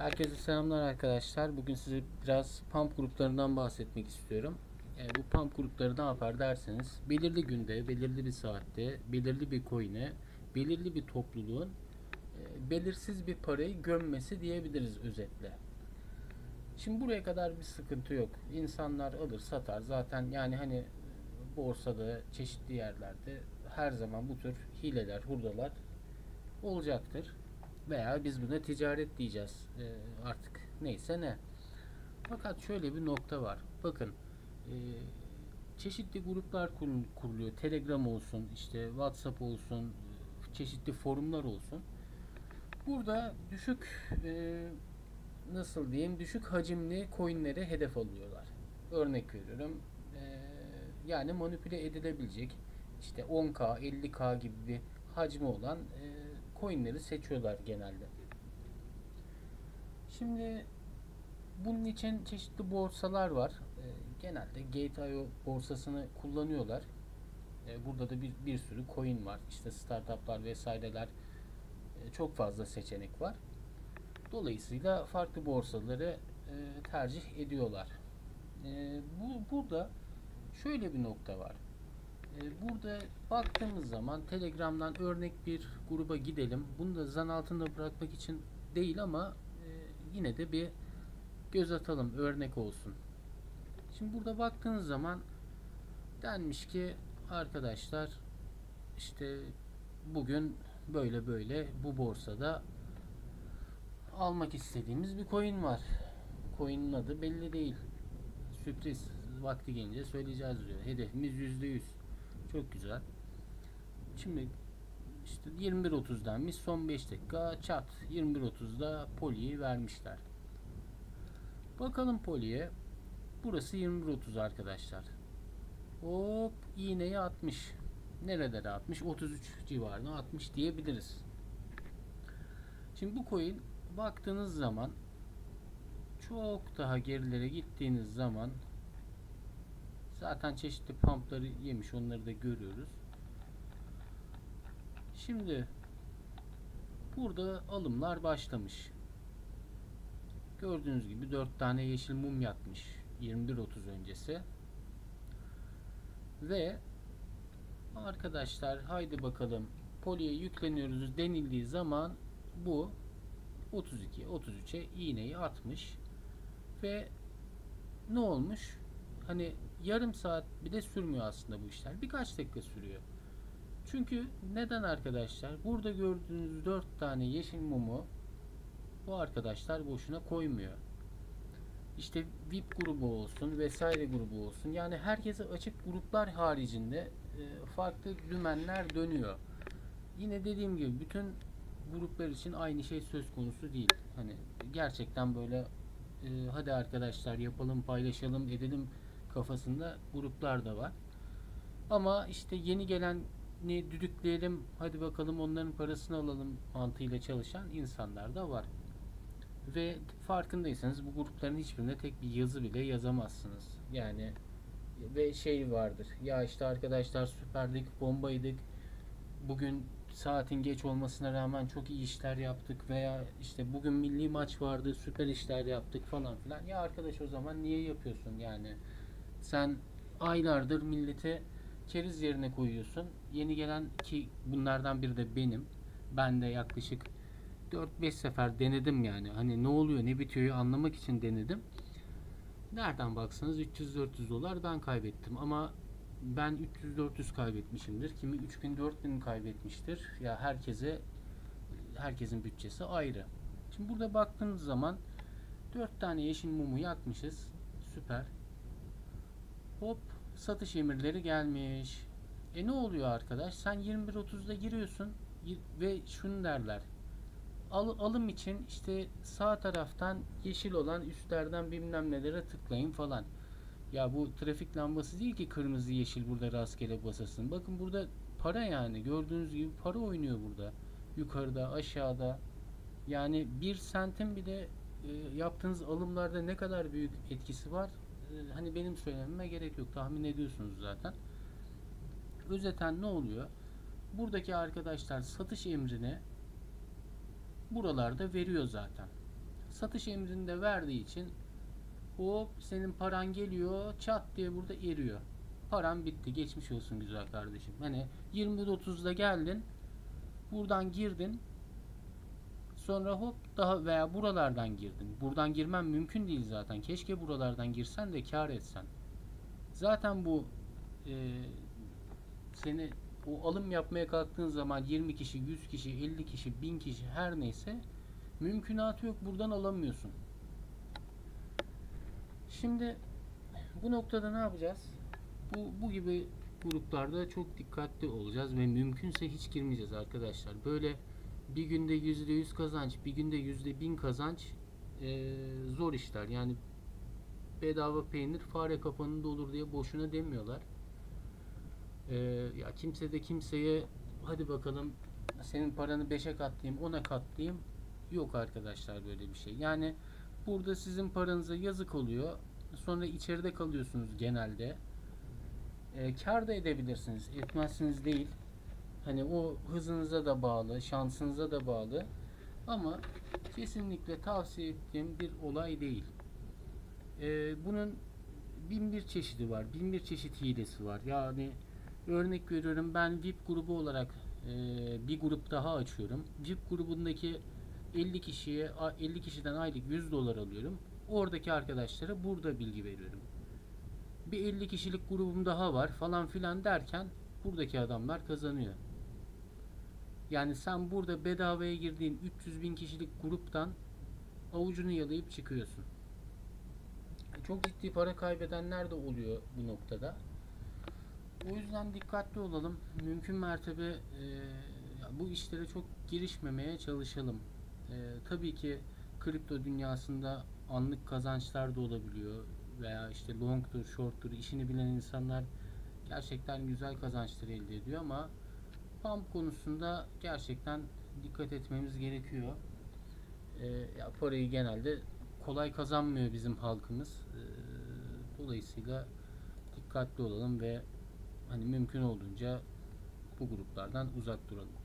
Herkese selamlar arkadaşlar. Bugün size biraz pump gruplarından bahsetmek istiyorum. Bu pump grupları ne yapar derseniz, belirli günde, belirli bir saatte, belirli bir coin'e, belirli bir topluluğun belirsiz bir parayı gömmesi diyebiliriz özetle. Şimdi buraya kadar bir sıkıntı yok. İnsanlar alır satar. Zaten yani hani borsada, çeşitli yerlerde her zaman bu tür hileler, hurdalar olacaktır. Veya biz buna ticaret diyeceğiz. Artık neyse ne. Fakat şöyle bir nokta var. Bakın, e, çeşitli gruplar kuruluyor. Telegram olsun, işte WhatsApp olsun, çeşitli forumlar olsun. Burada düşük nasıl diyeyim, düşük hacimli coinlere hedef alıyorlar. Örnek veriyorum. Yani manipüle edilebilecek işte 10K, 50K gibi bir hacmi olan coinleri seçiyorlar genelde. Şimdi bunun için çeşitli borsalar var. Genelde Gate.io borsasını kullanıyorlar. Burada da bir sürü coin var. İşte startuplar vesaireler, çok fazla seçenek var. Dolayısıyla farklı borsaları tercih ediyorlar. Burada şöyle bir nokta var. Burada baktığımız zaman Telegram'dan örnek bir gruba gidelim. Bunu da zan altında bırakmak için değil ama yine de bir göz atalım, örnek olsun. Şimdi burada baktığınız zaman denmiş ki arkadaşlar, işte bugün böyle böyle bu borsada almak istediğimiz bir coin var. Coin'in adı belli değil. Sürpriz. Vakti gelince söyleyeceğiz diyor. Hedefimiz %100. Çok güzel. Şimdi işte 21.30'dan biz son 5 dakika çat 21.30'da Poli'yi vermişler. Bakalım Poli'ye. Burası 21.30 arkadaşlar. Hop, iğneyi atmış. Nerelere atmış? 33 civarına atmış diyebiliriz. Şimdi bu coin baktığınız zaman, çok daha gerilere gittiğiniz zaman zaten çeşitli pumpları yemiş, onları da görüyoruz. Şimdi burada alımlar başlamış. Gördüğünüz gibi 4 tane yeşil mum yakmış 21.30 öncesi. Ve arkadaşlar haydi bakalım Poli'ye yükleniyoruz denildiği zaman bu 32-33'e iğneyi atmış. Ve ne olmuş? Hani yarım saat bile sürmüyor aslında bu işler. Birkaç dakika sürüyor. Çünkü neden arkadaşlar? Burada gördüğünüz 4 tane yeşil mumu bu arkadaşlar boşuna koymuyor. İşte VIP grubu olsun, vesaire grubu olsun. Yani herkese açık gruplar haricinde farklı dümenler dönüyor. Yine dediğim gibi bütün gruplar için aynı şey söz konusu değil. Hani gerçekten böyle hadi arkadaşlar yapalım, paylaşalım, edelim kafasında gruplar da var. Ama işte yeni geleni düdükleyelim, hadi bakalım onların parasını alalım mantığıyla çalışan insanlar da var. Ve farkındaysanız bu grupların hiçbirinde tek bir yazı bile yazamazsınız. Yani ve şey vardır. Ya işte arkadaşlar süperdik, bombaydık. Bugün saatin geç olmasına rağmen çok iyi işler yaptık veya işte bugün milli maç vardı, süper işler yaptık falan filan. Ya arkadaş, o zaman niye yapıyorsun yani? Sen aylardır millete keriz yerine koyuyorsun. Yeni gelen, ki bunlardan biri de benim. Ben de yaklaşık 4-5 sefer denedim yani. Hani ne oluyor, ne bitiyor anlamak için denedim. Nereden baksanız 300-400 dolar ben kaybettim ama ben 300-400 kaybetmişimdir. Kimi 3000-4000 kaybetmiştir. Ya herkesin bütçesi ayrı. Şimdi burada baktığınız zaman 4 tane yeşil mumu yakmışız. Süper. Hop, satış emirleri gelmiş. Ne oluyor arkadaş? Sen 21.30'da giriyorsun ve şunu derler. Alım için işte sağ taraftan yeşil olan üstlerden bilmem nelere tıklayın falan. Ya bu trafik lambası değil ki kırmızı yeşil burada rastgele basasın. Bakın burada para, yani gördüğünüz gibi para oynuyor burada. Yukarıda, aşağıda. Yani bir sentin bile yaptığınız alımlarda ne kadar büyük etkisi var. Hani benim söylememe gerek yok. Tahmin ediyorsunuz zaten. Özeten ne oluyor? Buradaki arkadaşlar satış emrini buralarda veriyor zaten. satış emrini de verdiği için hop senin paran geliyor, çat diye burada eriyor. Paran bitti. Geçmiş olsun güzel kardeşim. Hani 20.30'da geldin. Buradan girdin. Sonra hop daha veya buralardan girdin. Buradan girmen mümkün değil zaten. Keşke buralardan girsen de kar etsen. Zaten bu e, seni o alım yapmaya kalktığın zaman 20 kişi, 100 kişi, 50 kişi, 1000 kişi her neyse mümkünatı yok. Buradan alamıyorsun. Şimdi bu noktada ne yapacağız? Bu gibi gruplarda çok dikkatli olacağız ve mümkünse hiç girmeyeceğiz arkadaşlar. Böyle bir günde %100 kazanç, bir günde %1000 kazanç zor işler. Yani bedava peynir fare kapanında olur diye boşuna demiyorlar. Ya kimse de kimseye hadi bakalım senin paranı 5'e katlayayım, 10'a katlayayım. Yok arkadaşlar böyle bir şey. Yani burada sizin paranıza yazık oluyor. Sonra içeride kalıyorsunuz genelde. Kar da edebilirsiniz. Etmezsiniz değil. Hani o hızınıza da bağlı, şansınıza da bağlı. Ama kesinlikle tavsiye ettiğim bir olay değil. Bunun bin bir çeşidi var. Bin bir çeşit hilesi var. Yani örnek veriyorum, ben VIP grubu olarak bir grup daha açıyorum. VIP grubundaki 50 kişiye 50 kişiden aylık $100 alıyorum. Oradaki arkadaşlara burada bilgi veriyorum. Bir 50 kişilik grubum daha var falan filan derken buradaki adamlar kazanıyor. Yani sen burada bedavaya girdiğin 300 bin kişilik gruptan avucunu yalayıp çıkıyorsun. Çok ciddi para kaybedenler de oluyor bu noktada. O yüzden dikkatli olalım. Mümkün mertebe bu işlere çok girişmemeye çalışalım. Tabii ki kripto dünyasında anlık kazançlar da olabiliyor veya işte long'tur, short'tur işini bilen insanlar gerçekten güzel kazançlar elde ediyor ama pump konusunda gerçekten dikkat etmemiz gerekiyor. Ya parayı genelde kolay kazanmıyor bizim halkımız. Dolayısıyla dikkatli olalım ve hani mümkün olduğunca bu gruplardan uzak duralım.